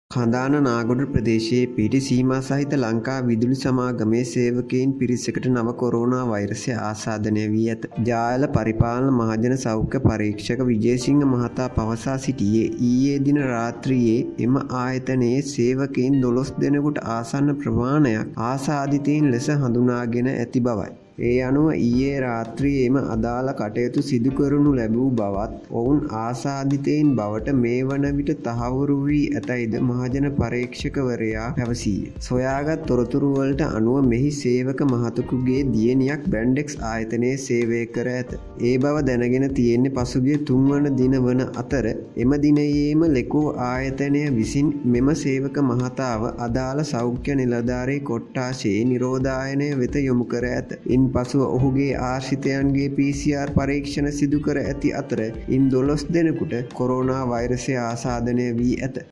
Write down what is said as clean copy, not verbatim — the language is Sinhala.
කඳාන නාගොඩ ප්‍රදේශයේ පිහිටි සීමා සහිත ලංකා විදුලි සමාගමේ සේවකයින් පිරිසකට නව කොරෝනා වෛරසය ආසාදනය වී ඇත. ජාල පරිපාලන මහජන සෞඛ්‍ය පරීක්ෂක විජේසිංහ මහතා පවසා සිටියේ ඊයේ දින රාත්‍රියේ එම ආයතනයේ සේවකයින් 12 දෙනෙකුට ආසන්න ප්‍රමාණයක් ආසාදිතයින් ලෙස හඳුනාගෙන ඇති බවයි. ඒ අනුව ඊයේ රාත්‍රියේ එම අදාළ කටයුතු සිදු කරනු ලැබූ බවත් ඔවුන් ආසාදිතයින් බවට මේ වන විට තහවුරු වී ඇතැයිද මහජන පරීක්ෂකවරයා පැවසීය. සොයාගත් තොරතුරු වලට අනුව මෙහි සේවක මහතෙකුගේ දියණියක් බ්‍රැන්ඩෙක්ස් ආයතනයේ සේවය කර ඇත. ඒ බව දැනගෙන තියෙන්නේ පසුගිය 3 වන දින වන අතර එම දිනයේම ලෙකෝ ආයතනය විසින් මෙම සේවක මහතාව අදාළ සෞඛ්‍ය නිලධාරී කොට්ටාශයේ නිරෝධායනය වෙත යොමු කර ඇත. පසුව ඔහුගේ ආශ්‍රිතයන්ගේ PCR පරීක්ෂණ සිදු කර ඇති අතර ඉන් 12 දෙනෙකුට කොරෝනා වෛරසය ආසාදනය වී ඇත.